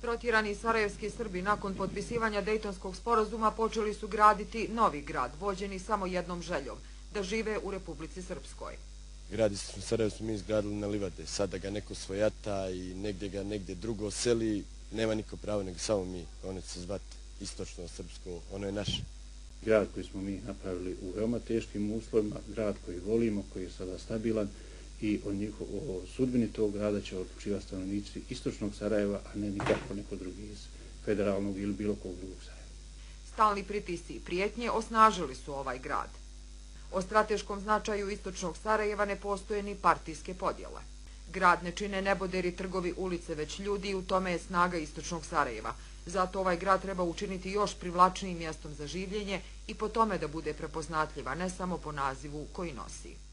Protjerani sarajevski Srbi nakon potpisivanja Dejtonskog sporazuma počeli su graditi novi grad, vođeni samo jednom željom, da žive u Republici Srpskoj. Grad Istočno Sarajevo smo mi izgradili na livade, sada ga neko svojata i negdje drugo seli, nema niko pravo nego samo mi, ono će se zvati Istočno Srpsko, ono je naše. Grad koji smo mi napravili u veoma teškim uslovima, grad koji volimo, koji je sada stabilan i o sudbini tog grada će odlučivati stanovnici Istočnog Sarajeva, a ne nikako neko drugi iz federalnog ili bilo kog drugog Sarajeva. Stalni pritisci i prijetnje osnažili su ovaj grad. O strateškom značaju Istočnog Sarajeva ne postoje ni partijske podjele. Grad ne čine neboderi, trgovi, ulice, već ljudi i u tome je snaga Istočnog Sarajeva. Zato ovaj grad treba učiniti još privlačnijim mjestom za življenje i po tome da bude prepoznatljiva, ne samo po nazivu koji nosi.